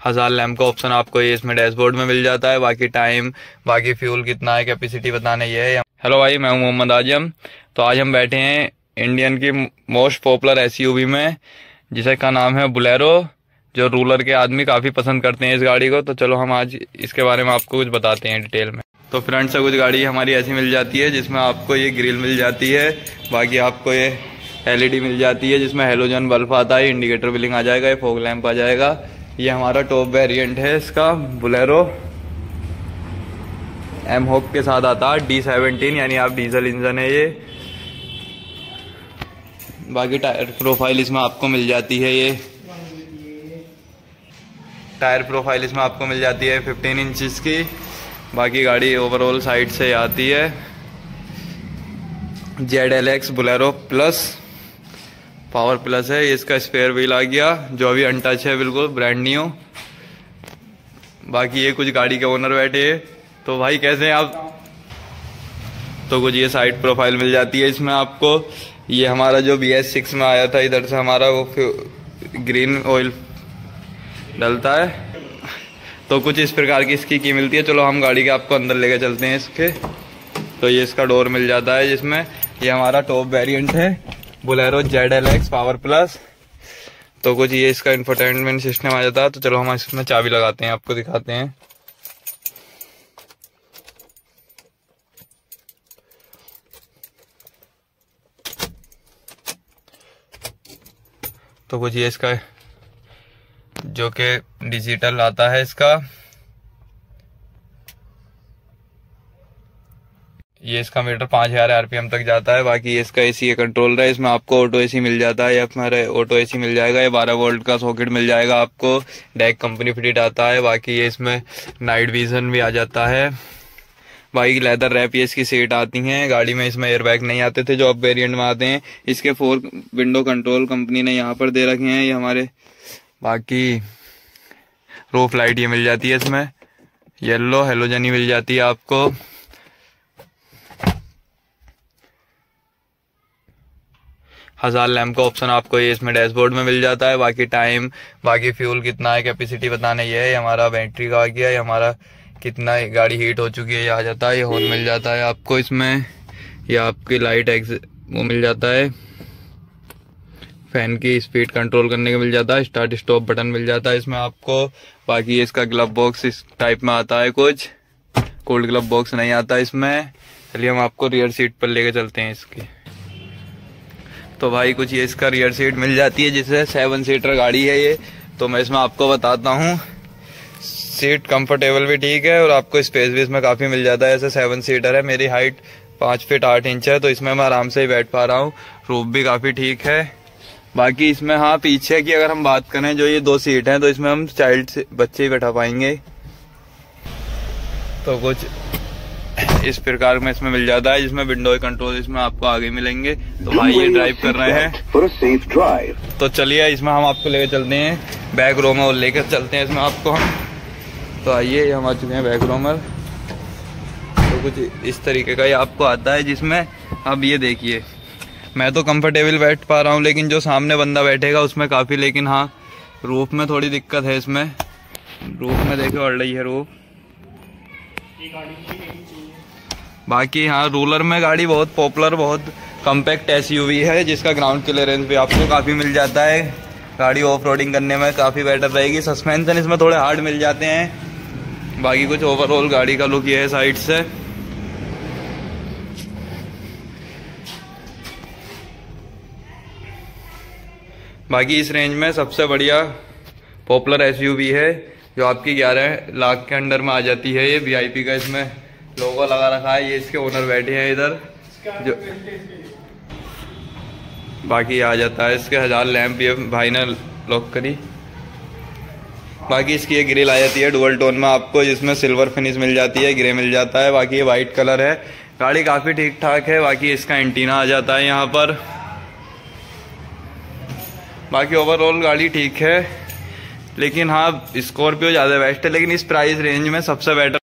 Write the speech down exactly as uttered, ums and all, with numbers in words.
हज़ार लैम्प का ऑप्शन आपको ये इसमें डैशबोर्ड में मिल जाता है। बाकी टाइम, बाकी फ्यूल कितना है, कैपेसिटी बताने ये है। हेलो भाई, मैं हूं मोहम्मद आजम। तो आज हम बैठे हैं इंडियन की मोस्ट पॉपुलर एसयूवी में, जिसका नाम है बोलेरो, जो रूरल के आदमी काफ़ी पसंद करते हैं इस गाड़ी को। तो चलो हम आज इसके बारे में आपको कुछ बताते हैं डिटेल में। तो फ्रंट से कुछ गाड़ी हमारी ऐसी मिल जाती है जिसमें आपको ये ग्रिल मिल जाती है। बाकी आपको ये एलईडी मिल जाती है जिसमें हेलोजन बल्ब आता है, इंडिकेटर बिलिंग आ जाएगा, ये फॉग लैंप आ जाएगा। ये हमारा टॉप वेरिएंट है इसका बोलेरो, एम होप के साथ आता है, डी सेवनटीन यानी आप डीजल इंजन है ये। बाकी टायर प्रोफाइल इसमें आपको मिल जाती है, ये टायर प्रोफाइल इसमें आपको मिल जाती है फिफ्टीन इंचेस की। बाकी गाड़ी ओवरऑल साइड से आती है Z L X Bolero plus, power plus है। इसका स्पेयर व्हील आ गया जो अभी अनटच है, बिल्कुल ब्रांड न्यू। बाकी ये कुछ गाड़ी के ओनर बैठे हैं। तो भाई कैसे हैं आप? तो कुछ ये साइड प्रोफाइल मिल जाती है इसमें आपको। ये हमारा जो बी एस सिक्स में आया था, इधर से हमारा वो ग्रीन ऑयल डलता है। तो कुछ इस प्रकार की इसकी की मिलती है। चलो हम गाड़ी के आपको अंदर लेके चलते हैं इसके। तो ये इसका डोर मिल जाता है जिसमें ये हमारा टॉप वेरिएंट है Bolero Z L X power plus. तो कुछ ये इसका इंफोटेनमेंट सिस्टम आ जाता है। तो चलो हम इसमें चाबी लगाते हैं, आपको दिखाते हैं। तो कुछ ये इसका जो कि डिजिटल आता है इसका, ये इसका मीटर पाँच हजार आरपीएम तक जाता है। बाकी ये इसका एसी का कंट्रोल है, इसमें आपको ऑटो एसी मिल जाता है या हमारे ऑटो एसी मिल जाएगा। ये बारह वोल्ट का सॉकेट मिल जाएगा आपको, डैक कंपनी फिटेड आता है। बाकी ये इसमें नाइट विजन भी आ जाता है। बाकी लेदर रैप ये इसकी सीट आती हैं गाड़ी में। इसमें एयरबैग नहीं आते थे जो अब वेरिएंट में आते हैं। इसके फोर विंडो कंट्रोल कंपनी ने यहाँ पर दे रखे हैं ये हमारे। बाकी रूफ लाइट ये मिल जाती है इसमें, येलो हेलोजन ही मिल जाती है आपको। हज़ार लैम्प का ऑप्शन आपको ये इसमें डैशबोर्ड में मिल जाता है। बाकी टाइम, बाकी फ्यूल कितना है, कैपेसिटी बताने ये है। हमारा बैटरी का आ गया, ये हमारा कितना गाड़ी हीट हो चुकी है ये आ जाता है। ये हॉर्न मिल जाता है आपको इसमें। ये आपकी लाइट एक्स वो मिल जाता है, फैन की स्पीड कंट्रोल करने का मिल जाता है। स्टार्ट स्टॉप बटन मिल जाता है इसमें आपको। बाकी इसका ग्लव बॉक्स इस टाइप में आता है, कुछ कोल्ड ग्लव बॉक्स नहीं आता इसमें। चलिए हम आपको रियर सीट पर लेके चलते हैं इसकी। तो भाई कुछ ये इसका रियर सीट मिल जाती है, जिससे सेवन सीटर गाड़ी है ये। तो मैं इसमें आपको बताता हूँ, सीट कंफर्टेबल भी ठीक है और आपको स्पेस भी इसमें काफ़ी मिल जाता है। ऐसे सेवन सीटर है, मेरी हाइट पाँच फीट आठ इंच है, तो इसमें मैं आराम से ही बैठ पा रहा हूँ। रूफ भी काफ़ी ठीक है। बाकी इसमें हाँ पीछे की अगर हम बात करें, जो ये दो सीट हैं, तो इसमें हम चाइल्ड से बच्चे ही बैठा पाएंगे। तो कुछ इस प्रकार में इसमें मिल जाता है, जिसमें विंडो कंट्रोल इसमें आपको आगे मिलेंगे। तो भाई ये ड्राइव कर रहे हैं, तो चलिए इसमें हम आपको लेकर चलते हैं बैक रो में और लेकर चलते हैं इसमें आपको हम। तो आइए हम आ चुके हैं बैक रो में। तो कुछ इस तरीके का ये आपको आता है, जिसमें अब ये देखिए मैं तो कंफर्टेबल बैठ पा रहा हूँ, लेकिन जो सामने बंदा बैठेगा उसमें काफ़ी, लेकिन हाँ रूफ में थोड़ी दिक्कत है इसमें। रूफ में देखो अड़ रही है रूफ। बाकी हाँ रूरल में गाड़ी बहुत पॉपुलर, बहुत कम्पैक्ट एसयूवी है, जिसका ग्राउंड क्लियरेंस भी आपको काफ़ी मिल जाता है। गाड़ी ऑफ रोडिंग करने में काफ़ी बेटर रहेगी। सस्पेंशन इसमें थोड़े हार्ड मिल जाते हैं। बाकी कुछ ओवरऑल गाड़ी का लुक ये है साइड से। बाकी इस रेंज में सबसे बढ़िया पॉपुलर एसयूवी है, जो आपकी ग्यारह लाख के अंडर में आ जाती है। ये वीआईपी का इसमें लोगो लगा रखा है, ये इसके ओनर बैठे हैं इधर जो। बाकी आ जाता है इसके हज़ार लैंप, ये भाई ने लॉक करी। बाकी इसकी ये ग्रिल आ जाती है डुअल टोन में आपको, जिसमें सिल्वर फिनिश मिल जाती है, ग्रे मिल जाता है। बाकी ये वाइट कलर है। गाड़ी काफ़ी ठीक ठाक है। बाकी इसका एंटीना आ जाता है यहाँ पर। बाकी ओवरऑल गाड़ी ठीक है, लेकिन हाँ स्कॉर्पियो ज़्यादा बेस्ट है, लेकिन इस प्राइस रेंज में सबसे बेटर